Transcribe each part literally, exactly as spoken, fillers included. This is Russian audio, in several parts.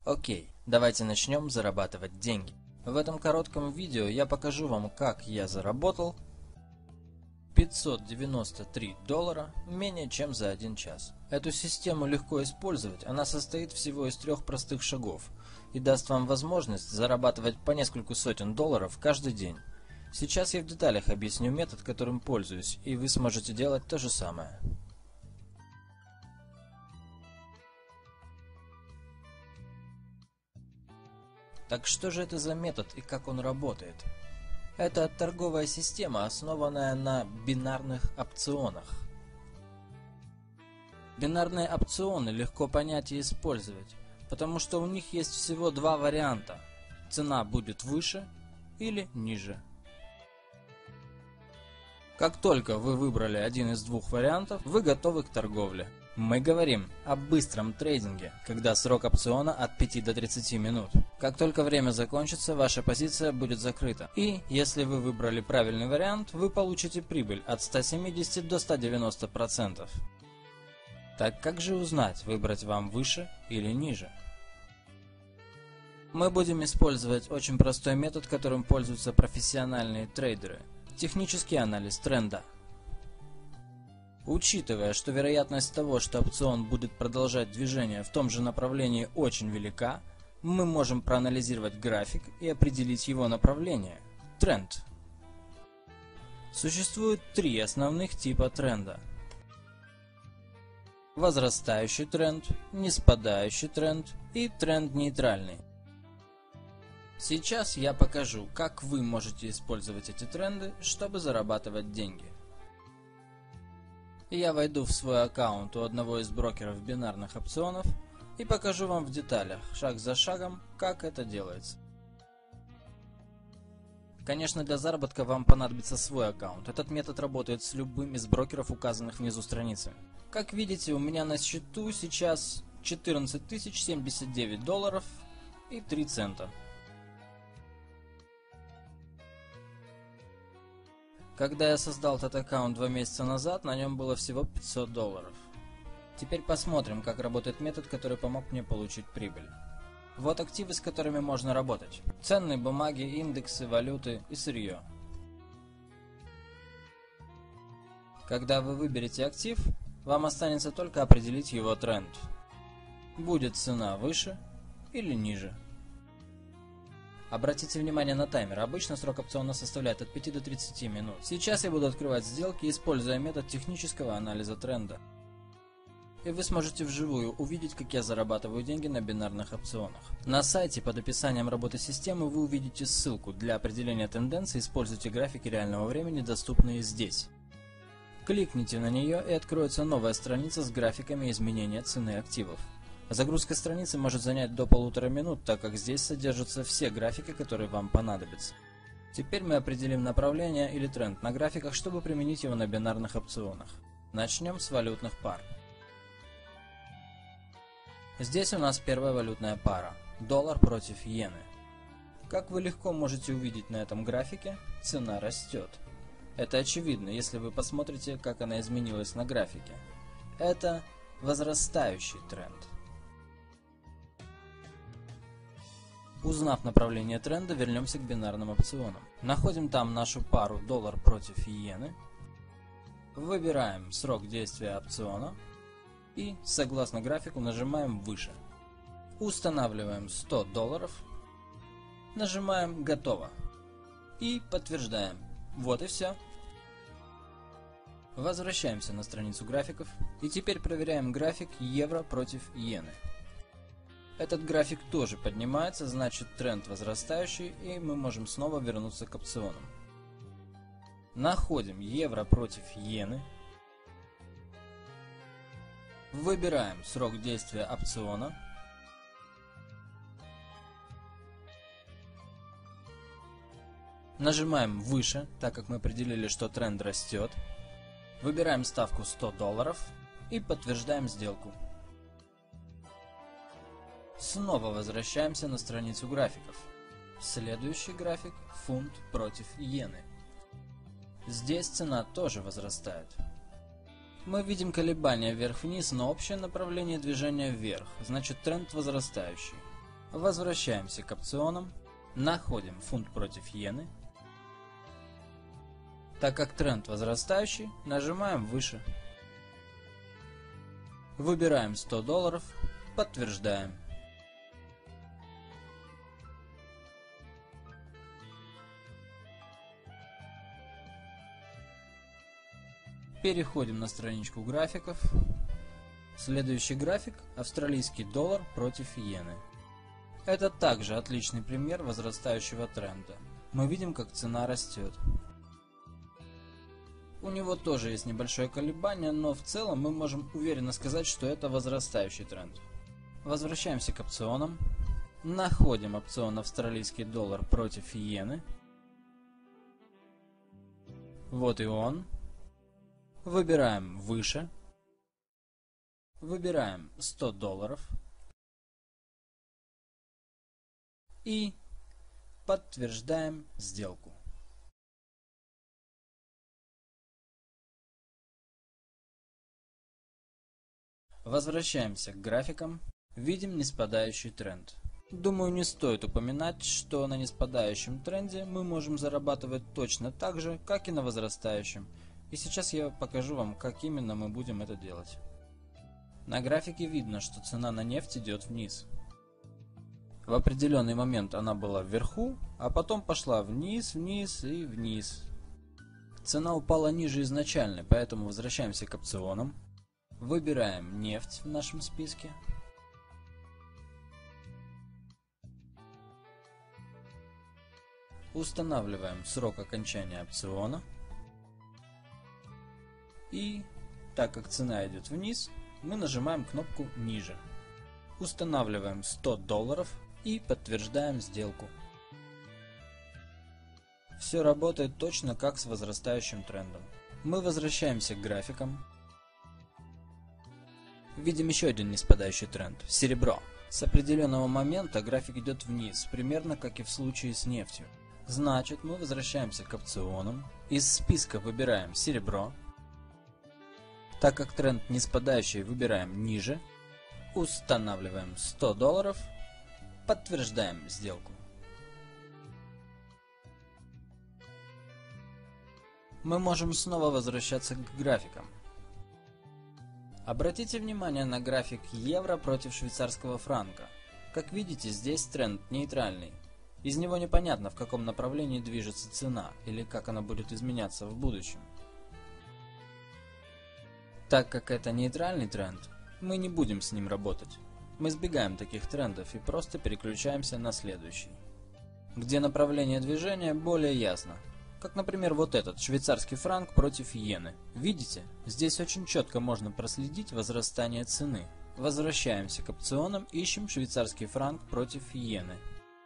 Окей, давайте начнем зарабатывать деньги. В этом коротком видео я покажу вам, как я заработал пятьсот девяносто три доллара менее чем за один час. Эту систему легко использовать, она состоит всего из трех простых шагов и даст вам возможность зарабатывать по несколько сотен долларов каждый день. Сейчас я в деталях объясню метод, которым пользуюсь, и вы сможете делать то же самое. Так что же это за метод и как он работает? Это торговая система, основанная на бинарных опционах. Бинарные опционы легко понять и использовать, потому что у них есть всего два варианта. Цена будет выше или ниже. Как только вы выбрали один из двух вариантов, вы готовы к торговле. Мы говорим о быстром трейдинге, когда срок опциона от пяти до тридцати минут. Как только время закончится, ваша позиция будет закрыта. И, если вы выбрали правильный вариант, вы получите прибыль от ста семидесяти до ста девяноста процентов. Так как же узнать, выбрать вам выше или ниже? Мы будем использовать очень простой метод, которым пользуются профессиональные трейдеры. Технический анализ тренда. Учитывая, что вероятность того, что опцион будет продолжать движение в том же направлении, очень велика, мы можем проанализировать график и определить его направление – тренд. Существует три основных типа тренда. Возрастающий тренд, ниспадающий тренд и тренд нейтральный. Сейчас я покажу, как вы можете использовать эти тренды, чтобы зарабатывать деньги. Я войду в свой аккаунт у одного из брокеров бинарных опционов и покажу вам в деталях, шаг за шагом, как это делается. Конечно, для заработка вам понадобится свой аккаунт. Этот метод работает с любым из брокеров, указанных внизу страницы. Как видите, у меня на счету сейчас четырнадцать тысяч семьдесят девять долларов и три цента. Когда я создал этот аккаунт два месяца назад, на нем было всего пятьсот долларов. Теперь посмотрим, как работает метод, который помог мне получить прибыль. Вот активы, с которыми можно работать. Ценные бумаги, индексы, валюты и сырье. Когда вы выберете актив, вам останется только определить его тренд. Будет цена выше или ниже. Обратите внимание на таймер. Обычно срок опциона составляет от пяти до тридцати минут. Сейчас я буду открывать сделки, используя метод технического анализа тренда. И вы сможете вживую увидеть, как я зарабатываю деньги на бинарных опционах. На сайте под описанием работы системы вы увидите ссылку. Для определения тенденций используйте графики реального времени, доступные здесь. Кликните на нее, и откроется новая страница с графиками изменения цены активов. Загрузка страницы может занять до полутора минут, так как здесь содержатся все графики, которые вам понадобятся. Теперь мы определим направление или тренд на графиках, чтобы применить его на бинарных опционах. Начнем с валютных пар. Здесь у нас первая валютная пара – доллар против иены. Как вы легко можете увидеть на этом графике, цена растет. Это очевидно, если вы посмотрите, как она изменилась на графике. Это возрастающий тренд. Узнав направление тренда, вернемся к бинарным опционам. Находим там нашу пару доллар против иены. Выбираем срок действия опциона. И, согласно графику, нажимаем «Выше». Устанавливаем сто долларов. Нажимаем «Готово». И подтверждаем. Вот и все. Возвращаемся на страницу графиков. И теперь проверяем график евро против иены. Этот график тоже поднимается, значит тренд возрастающий, и мы можем снова вернуться к опционам. Находим евро против иены. Выбираем срок действия опциона. Нажимаем «Выше», так как мы определили, что тренд растет. Выбираем ставку сто долларов и подтверждаем сделку. Снова возвращаемся на страницу графиков. Следующий график – фунт против иены. Здесь цена тоже возрастает. Мы видим колебания вверх-вниз, но общее направление движения вверх, значит тренд возрастающий. Возвращаемся к опционам, находим фунт против иены. Так как тренд возрастающий, нажимаем выше. Выбираем сто долларов, подтверждаем. Переходим на страничку графиков. Следующий график – австралийский доллар против иены. Это также отличный пример возрастающего тренда. Мы видим, как цена растет. У него тоже есть небольшое колебание, но в целом мы можем уверенно сказать, что это возрастающий тренд. Возвращаемся к опционам. Находим опцион австралийский доллар против иены. Вот и он. Выбираем выше. Выбираем сто долларов. И подтверждаем сделку. Возвращаемся к графикам. Видим неспадающий тренд. Думаю, не стоит упоминать, что на неспадающем тренде мы можем зарабатывать точно так же, как и на возрастающем. И сейчас я покажу вам, как именно мы будем это делать. На графике видно, что цена на нефть идет вниз. В определенный момент она была вверху, а потом пошла вниз, вниз и вниз. Цена упала ниже изначальной, поэтому возвращаемся к опционам. Выбираем нефть в нашем списке. Устанавливаем срок окончания опциона. И так как цена идет вниз, мы нажимаем кнопку ниже. Устанавливаем сто долларов и подтверждаем сделку. Все работает точно как с возрастающим трендом. Мы возвращаемся к графикам. Видим еще один неспадающий тренд – серебро. С определенного момента график идет вниз, примерно как и в случае с нефтью. Значит, мы возвращаемся к опционам. Из списка выбираем серебро. Так как тренд неспадающий, выбираем ниже. Устанавливаем сто долларов. Подтверждаем сделку. Мы можем снова возвращаться к графикам. Обратите внимание на график евро против швейцарского франка. Как видите, здесь тренд нейтральный. Из него непонятно, в каком направлении движется цена или как она будет изменяться в будущем. Так как это нейтральный тренд, мы не будем с ним работать. Мы избегаем таких трендов и просто переключаемся на следующий, где направление движения более ясно. Как, например, вот этот, швейцарский франк против иены. Видите? Здесь очень четко можно проследить возрастание цены. Возвращаемся к опционам, ищем швейцарский франк против иены.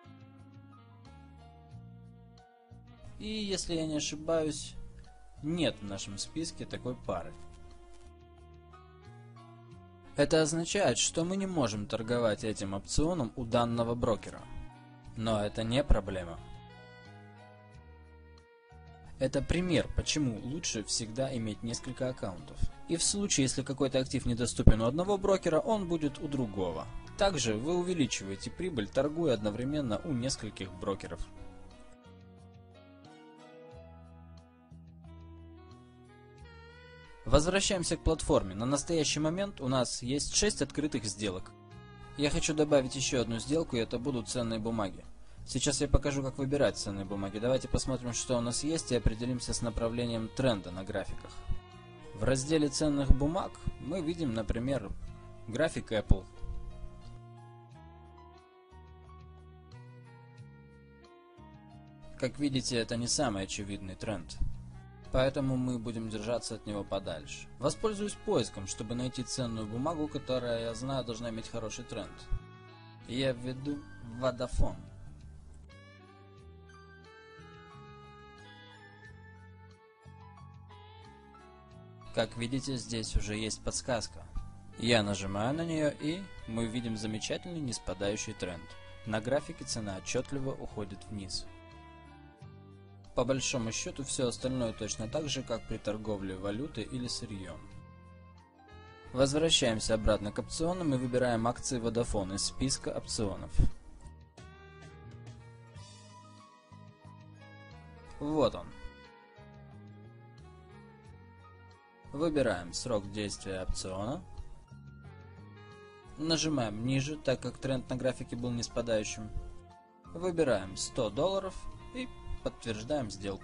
И, если я не ошибаюсь, нет в нашем списке такой пары. Это означает, что мы не можем торговать этим опционом у данного брокера. Но это не проблема. Это пример, почему лучше всегда иметь несколько аккаунтов. И в случае, если какой-то актив недоступен у одного брокера, он будет у другого. Также вы увеличиваете прибыль, торгуя одновременно у нескольких брокеров. Возвращаемся к платформе. На настоящий момент у нас есть шесть открытых сделок. Я хочу добавить еще одну сделку, и это будут ценные бумаги. Сейчас я покажу, как выбирать ценные бумаги. Давайте посмотрим, что у нас есть, и определимся с направлением тренда на графиках. В разделе ценных бумаг мы видим, например, график Apple. Как видите, это не самый очевидный тренд. Поэтому мы будем держаться от него подальше. Воспользуюсь поиском, чтобы найти ценную бумагу, которая, я знаю, должна иметь хороший тренд. Я введу Vodafone. Как видите, здесь уже есть подсказка. Я нажимаю на нее, и мы видим замечательный неспадающий тренд. На графике цена отчетливо уходит вниз. По большому счету, все остальное точно так же, как при торговле валютой или сырьем. Возвращаемся обратно к опционам и выбираем акции Vodafone из списка опционов. Вот он. Выбираем срок действия опциона. Нажимаем ниже, так как тренд на графике был ниспадающим. Выбираем сто долларов и подтверждаем сделку.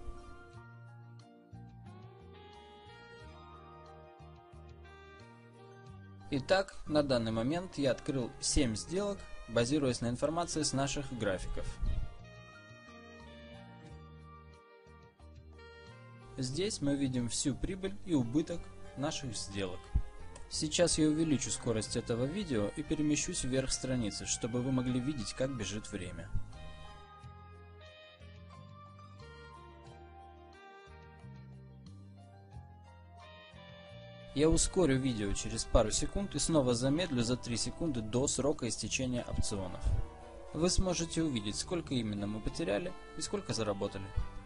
Итак, на данный момент я открыл семь сделок, базируясь на информации с наших графиков. Здесь мы видим всю прибыль и убыток наших сделок. Сейчас я увеличу скорость этого видео и перемещусь вверх страницы, чтобы вы могли видеть, как бежит время. Я ускорю видео через пару секунд и снова замедлю за три секунды до срока истечения опционов. Вы сможете увидеть, сколько именно мы потеряли и сколько заработали.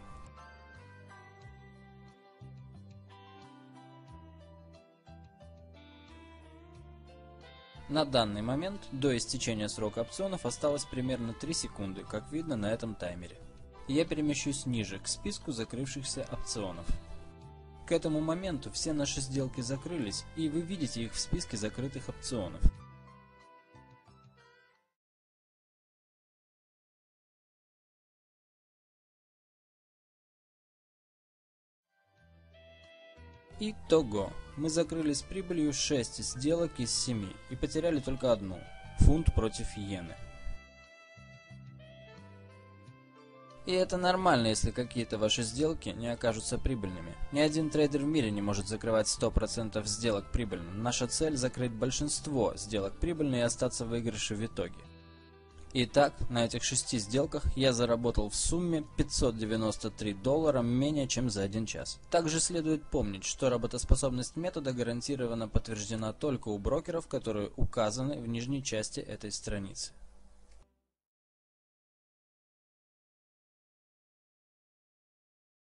На данный момент до истечения срока опционов осталось примерно три секунды, как видно на этом таймере. Я перемещусь ниже, к списку закрывшихся опционов. К этому моменту все наши сделки закрылись, и вы видите их в списке закрытых опционов. Итого, мы закрыли с прибылью шесть сделок из семи и потеряли только одну – фунт против иены. И это нормально, если какие-то ваши сделки не окажутся прибыльными. Ни один трейдер в мире не может закрывать сто процентов сделок прибыльно. Наша цель – закрыть большинство сделок прибыльно и остаться в выигрыше в итоге. Итак, на этих шести сделках я заработал в сумме пятьсот девяносто три доллара менее чем за один час. Также следует помнить, что работоспособность метода гарантированно подтверждена только у брокеров, которые указаны в нижней части этой страницы.